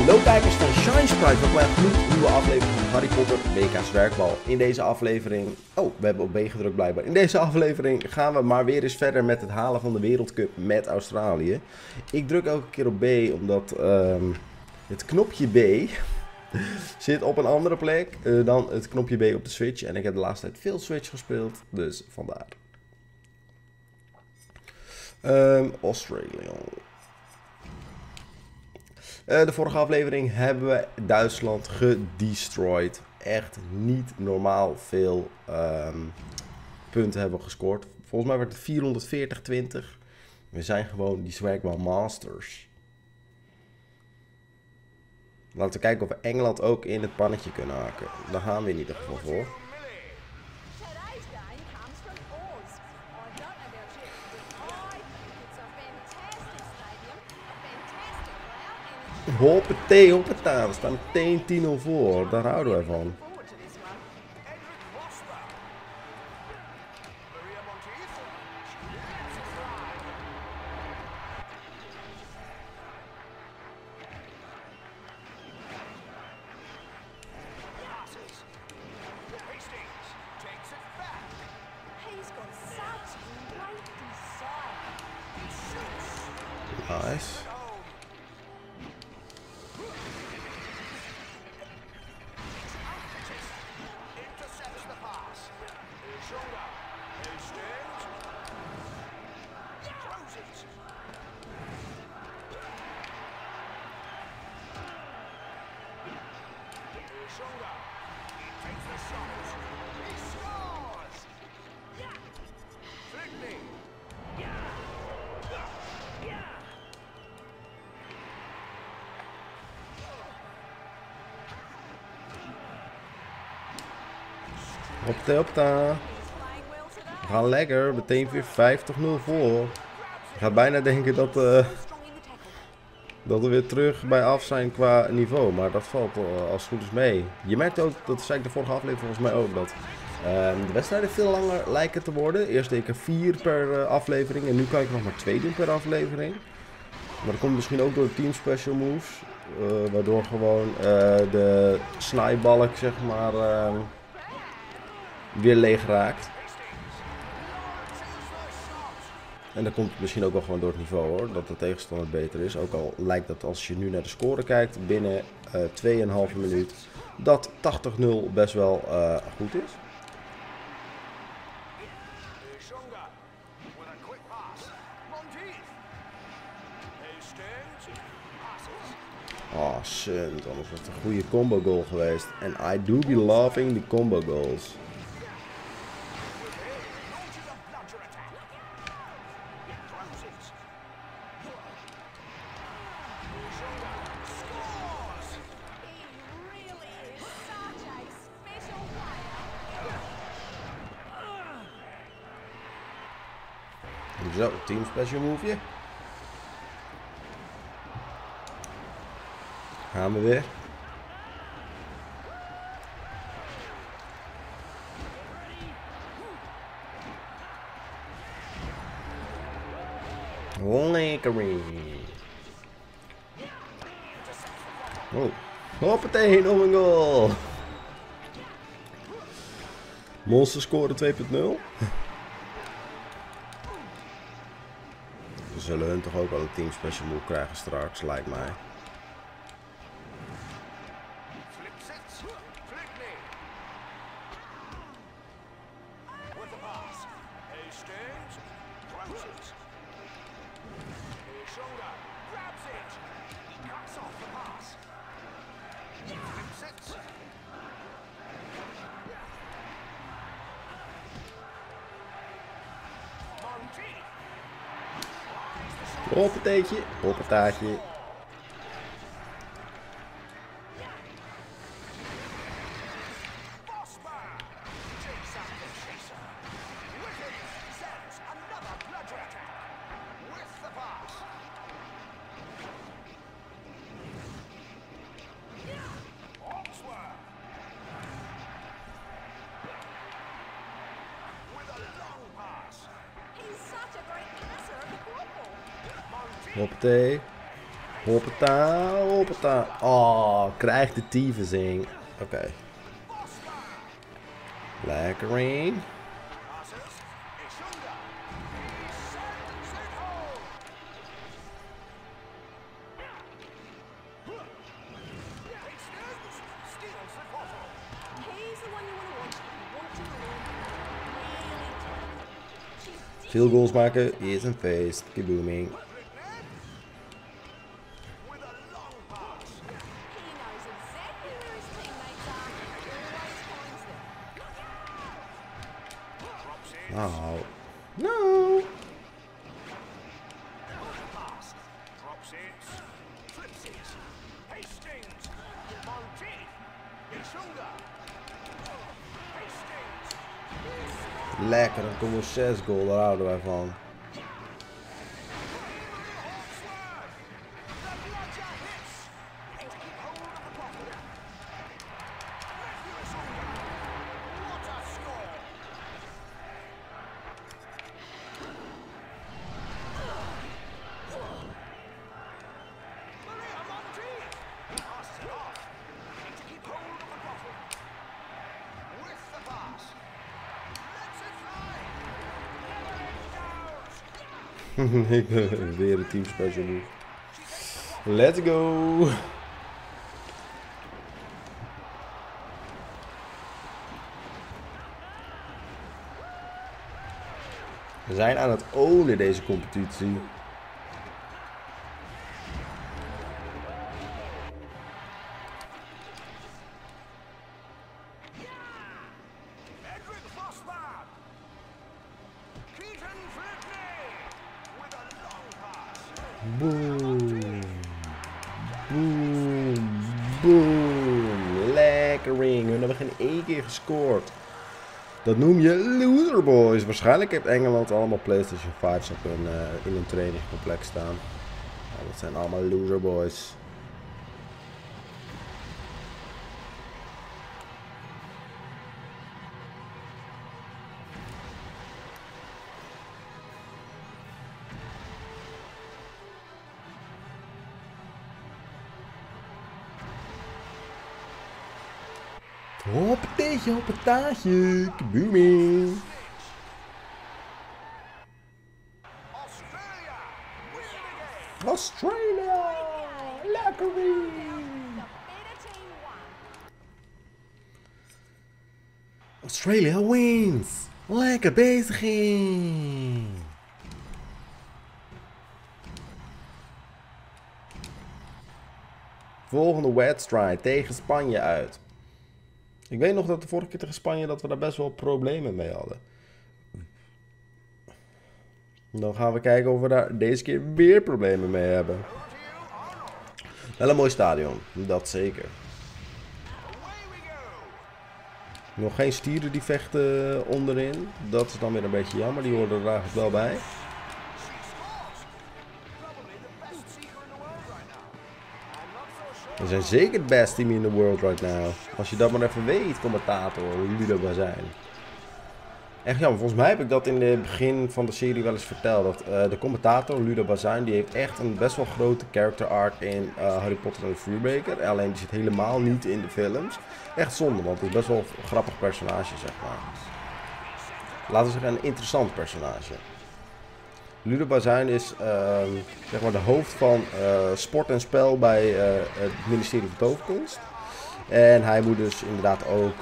Hallo kijkers van Shine Sprite, welkom bij een gloednieuwe aflevering van Harry Potter WK Zwerkbal. In deze aflevering, we hebben op B gedrukt blijkbaar. In deze aflevering gaan we maar weer eens verder met het halen van de Wereldcup met Australië. Ik druk elke keer op B omdat het knopje B zit op een andere plek dan het knopje B op de Switch. En ik heb de laatste tijd veel Switch gespeeld, dus vandaar. Australië. De vorige aflevering hebben we Duitsland gedestroyed. Echt niet normaal veel punten hebben we gescoord. Volgens mij werd het 440-20. We zijn gewoon die Zwerkbal Masters. Laten we kijken of we Engeland ook in het pannetje kunnen haken. Daar gaan we in ieder geval voor. Hoppatee, hoppata. We staan meteen 10-0 voor. Daar houden wij van. Nice. Hopta. We gaan lekker, meteen weer 50-0 voor. Ik ga bijna denken dat we weer terug bij af zijn qua niveau, maar dat valt als het goed is mee. Je merkt ook, dat zei ik de vorige aflevering volgens mij ook, dat de wedstrijden veel langer lijken te worden. Eerst deed ik er 4 per aflevering en nu kan ik nog maar 2 doen per aflevering. Maar dat komt misschien ook door de team special moves, waardoor gewoon de snijbalk zeg maar weer leeg raakt. En dat komt misschien ook wel gewoon door het niveau hoor, dat de tegenstander beter is. Ook al lijkt dat als je nu naar de score kijkt binnen 2,5 minuut dat 80-0 best wel goed is. Oh, shit, anders was het een goede combo goal geweest. En I do be loving the combo goals. Zo, team special move. Gaan we weer. Lekker. Oh, hoppatee, nog een goal. Monster scoren 2.0. We zullen hun toch ook wel een team special move krijgen straks, lijkt mij. Hoppateetje, hoppataatje. Hoppatee. Hoppata, hoppata. Oh, krijgt de tyfusing. Oké. Lekker in. Veel goals maken is een feest. Keep booming. Nou. No. Lekker, dan komen we 6 goal, daar houden wij van. Ik ben weer een team special move. Let's go! We zijn aan het ownen deze competitie. Boom. Boom. Boom. Lekker ring. We hebben geen één keer gescoord. Dat noem je loser boys. Waarschijnlijk heeft Engeland allemaal PlayStation 5's op in hun trainingcomplex staan. Ja, dat zijn allemaal loser boys. Hoppateetje, hoppataatje, booming. Australia, lekker weer. Australia wins. Lekker bezig. Volgende wedstrijd tegen Spanje uit. Ik weet nog dat de vorige keer tegen Spanje dat we daar best wel problemen mee hadden. Dan gaan we kijken of we daar deze keer weer problemen mee hebben. Wel een mooi stadion, dat zeker. Nog geen stieren die vechten onderin. Dat is dan weer een beetje jammer, die horen er eigenlijk wel bij. We zijn zeker het best team in the world right now. Als je dat maar even weet, commentator, hoe jullie daarbij zijn. Echt jammer, volgens mij heb ik dat in het begin van de serie wel eens verteld. Dat de commentator, Ludo Bazuin, die heeft echt een best wel grote character arc in Harry Potter en de Vuurbeker. Alleen die zit helemaal niet in de films. Echt zonde, want het is best wel een grappig personage, zeg maar. Laten we zeggen, een interessant personage. Ludo Bazuin is zeg maar de hoofd van sport en spel bij het ministerie van Toverkunst. En hij moet dus inderdaad ook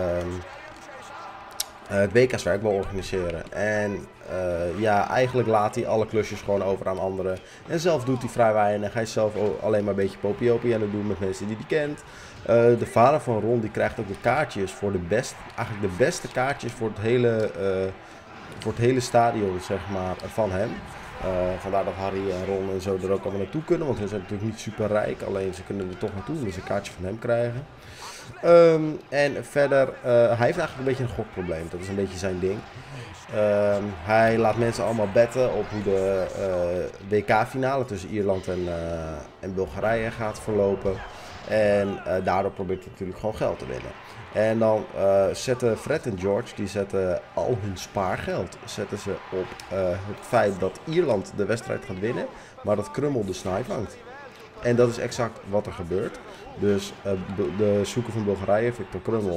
het WK Zwerkbal organiseren. En ja, eigenlijk laat hij alle klusjes gewoon over aan anderen. En zelf doet hij vrij weinig. Hij is zelf alleen maar een beetje popiopie aan het doen met mensen die hij kent. De vader van Ron die krijgt ook de kaartjes voor eigenlijk de beste kaartjes voor het hele stadion, zeg maar, van hem. Vandaar dat Harry en Ron en zo er ook allemaal naartoe kunnen. Want ze zijn natuurlijk niet super rijk. Alleen ze kunnen er toch naartoe. Dus een kaartje van hem krijgen. En verder, hij heeft eigenlijk een beetje een gokprobleem. Dat is een beetje zijn ding. Hij laat mensen allemaal betten op hoe de WK-finale tussen Ierland en Bulgarije gaat verlopen. En daardoor probeert hij natuurlijk gewoon geld te winnen. En dan zetten Fred en George, die zetten al hun spaargeld zetten ze op het feit dat Ierland de wedstrijd gaat winnen, maar dat Krummel de snipe hangt. En dat is exact wat er gebeurt. Dus de zoeker van Bulgarije, Victor Krummel,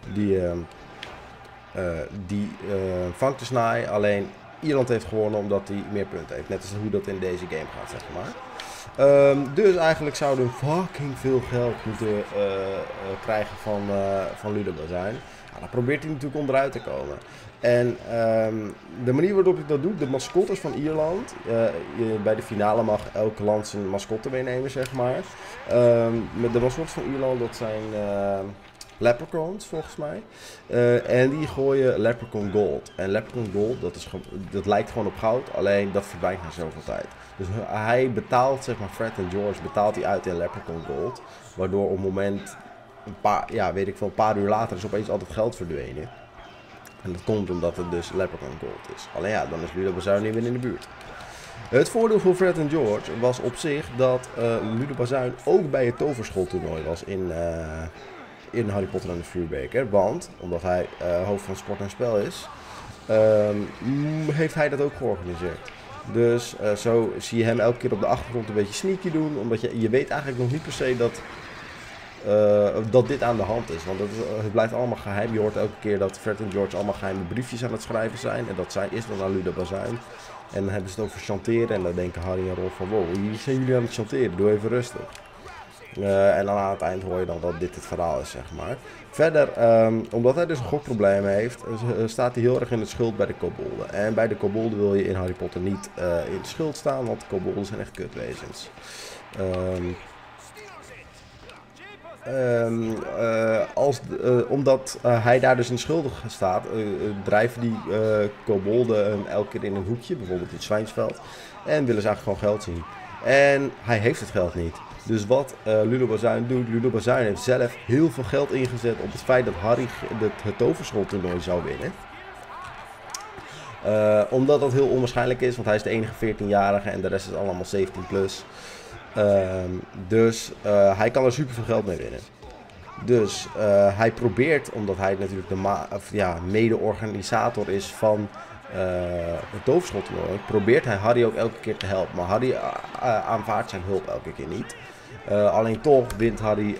die vangt de snaai. Alleen Ierland heeft gewonnen omdat hij meer punten heeft. Net als hoe dat in deze game gaat, zeg maar. Dus eigenlijk zouden we fucking veel geld moeten krijgen van Ludo Bazuin. Nou, dan probeert hij natuurlijk onderuit te komen. En de manier waarop hij dat doet, de mascottes van Ierland. Bij de finale mag elk land zijn mascotte meenemen, zeg maar. Met de mascottes van Ierland, dat zijn leprechauns volgens mij. En die gooien leprechaun gold. En leprechaun gold, dat lijkt gewoon op goud, alleen dat verdwijnt na zoveel tijd. Dus hij betaalt, zeg maar, Fred en George betaalt hij uit in leprechaun gold. Waardoor op het moment, een paar uur later is opeens al het geld verdwenen. En dat komt omdat het dus leprechaun gold is. Alleen ja, dan is Ludo Bazuin niet meer in de buurt. Het voordeel voor Fred en George was op zich dat Ludo Bazuin ook bij het toverschooltoernooi was in Harry Potter en de Vuurbeker. Want, omdat hij hoofd van sport en spel is, heeft hij dat ook georganiseerd. Dus zo zie je hem elke keer op de achtergrond een beetje sneaky doen. Omdat je weet eigenlijk nog niet per se dat dit aan de hand is. Want het blijft allemaal geheim. Je hoort elke keer dat Fred en George allemaal geheime briefjes aan het schrijven zijn. En dat is dan aan Ludo Bazuin. En dan hebben ze het over chanteren. En dan denken Harry en Ron van, wow, hier zijn jullie aan het chanteren. Doe even rustig. En dan aan het eind hoor je dan dat dit het verhaal is, zeg maar. Verder, omdat hij dus een gokprobleem heeft, staat hij heel erg in de schuld bij de kobolden. En bij de kobolden wil je in Harry Potter niet in de schuld staan, want kobolden zijn echt kutwezens. Omdat hij daar dus in schuldig staat, drijven die kobolden hem elke keer in een hoekje, bijvoorbeeld in het Zwijnsveld. En willen ze eigenlijk gewoon geld zien. En hij heeft het geld niet. Dus wat Ludo Bazuin doet, Ludo Bazuin heeft zelf heel veel geld ingezet op het feit dat Harry het toverschooltoernooi zou winnen. Omdat dat heel onwaarschijnlijk is, want hij is de enige 14-jarige en de rest is allemaal 17 plus. Dus hij kan er super veel geld mee winnen. Dus hij probeert, omdat hij natuurlijk de mede-organisator is van het toverschooltoernooi, probeert hij Harry ook elke keer te helpen. Maar Harry aanvaardt zijn hulp elke keer niet. Alleen toch wint Harry,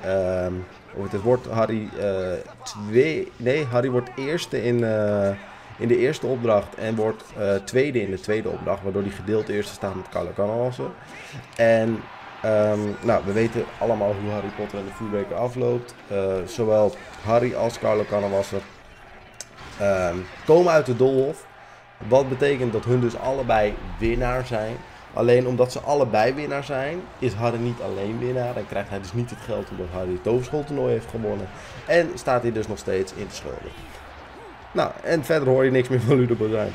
Harry wordt eerste in de eerste opdracht en wordt tweede in de tweede opdracht, waardoor hij gedeeld eerste staat met Carlo Cannavale. En we weten allemaal hoe Harry Potter en de Vuurbeker afloopt. Zowel Harry als Carlo Cannavale komen uit de Doolhof. Wat betekent dat hun dus allebei winnaar zijn. Alleen omdat ze allebei winnaar zijn, is Harry niet alleen winnaar. En krijgt hij dus niet het geld omdat Harry het toverschooltoernooi heeft gewonnen. En staat hij dus nog steeds in de schulden. Nou, en verder hoor je niks meer van Ludo Bazuin.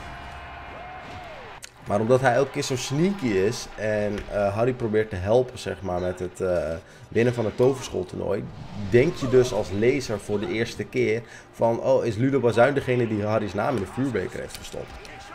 Maar omdat hij elke keer zo sneaky is en Harry probeert te helpen, zeg maar, met het winnen van het toverschooltoernooi, denk je dus als lezer voor de eerste keer van, oh, is Ludo Bazuin degene die Harry's naam in de Vuurbeker heeft verstopt?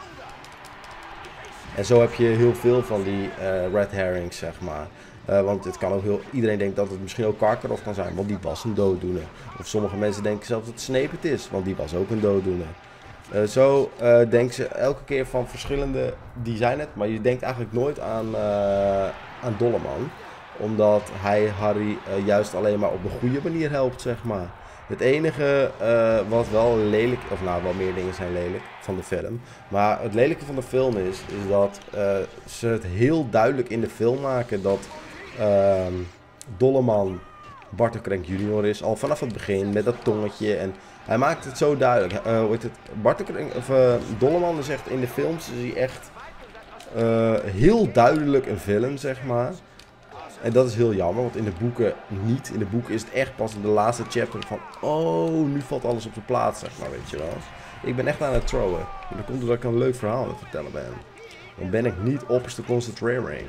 En zo heb je heel veel van die red herrings, zeg maar. Want het kan ook iedereen denkt dat het misschien ook Karkaroff kan zijn, want die was een dooddoener. Of sommige mensen denken zelfs dat het Snape het is, want die was ook een dooddoener. Zo denken ze elke keer van verschillende, die zijn het, maar je denkt eigenlijk nooit aan Dolleman. Omdat hij Harry juist alleen maar op de goede manier helpt, zeg maar. Het enige wat wel lelijk, of nou wel meer dingen zijn lelijk van de film. Maar het lelijke van de film is dat ze het heel duidelijk in de film maken dat Dolleman Barty Crank Jr. is. Al vanaf het begin met dat tongetje en hij maakt het zo duidelijk. Dolleman is echt in de films is hij echt heel duidelijk een villain, zeg maar. En dat is heel jammer, want in de boeken niet. In de boeken is het echt pas in de laatste chapter van, oh, nu valt alles op zijn plaats, zeg maar, weet je wel. Ik ben echt aan het throwen. En dat komt doordat ik een leuk verhaal aan het vertellen ben. Dan ben ik niet opperste concentreren.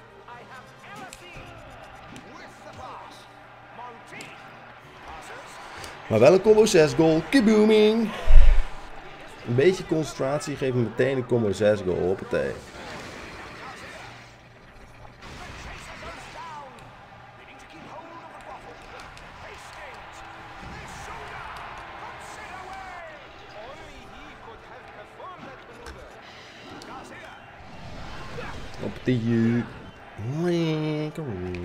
Maar wel een combo 6 goal, kabooming! Een beetje concentratie geeft me meteen een combo 6 goal, hoppatee. Hoppatee. Lekker.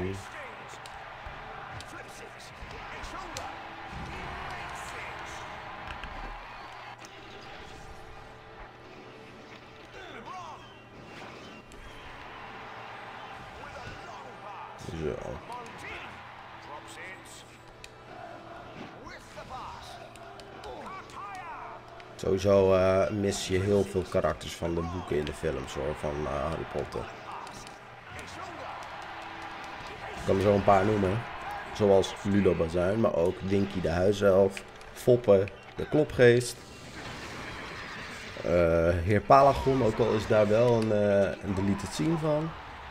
Zo. Sowieso mis je heel veel karakters van de boeken in de films hoor, van Harry Potter. Ik kan er zo een paar noemen. Zoals Ludo Bazuin, maar ook Winky de huiself, Foppe de klopgeest. Heer Palagon, ook al is daar wel een deleted scene van.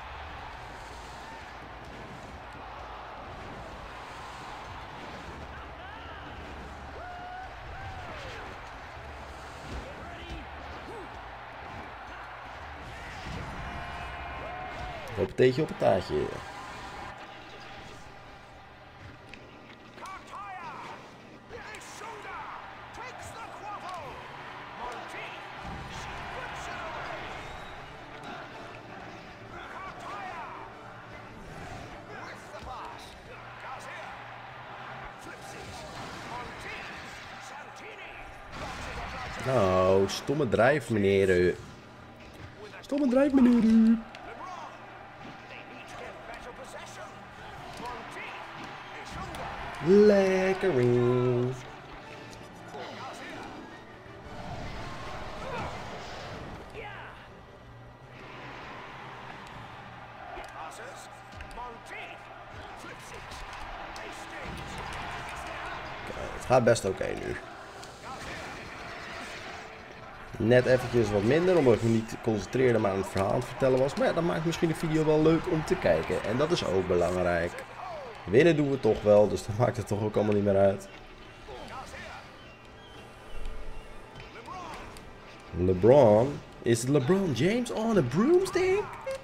Hoppateetje op het taartje. Nou, stomme drijf meneer. Stomme drijf meneer. Lekker. Het gaat best oké nu. Net eventjes wat minder, omdat ik me niet concentreerde maar aan het verhaal aan het vertellen was. Maar ja, dat maakt misschien de video wel leuk om te kijken. En dat is ook belangrijk. Winnen doen we toch wel, dus dat maakt het toch ook allemaal niet meer uit. LeBron? Is het LeBron James on a broomstick?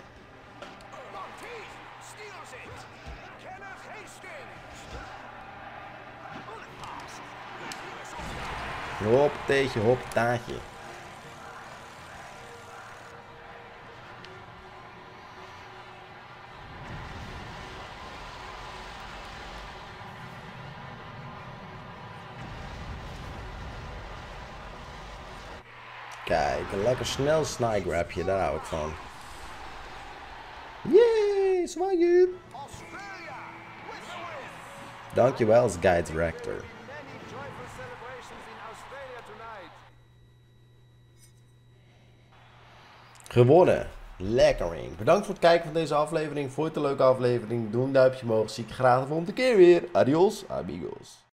Hoppateetje, hoppataatje. Kijk, een lekker snel snigrapje, daar hou ik van. Yay, zwaaien! Dankjewel als guide director. Gewonnen. Lekkering. Bedankt voor het kijken van deze aflevering. Vond je het een leuke aflevering? Doe een duimpje omhoog. Zie ik je graag de volgende keer weer. Adios, amigos.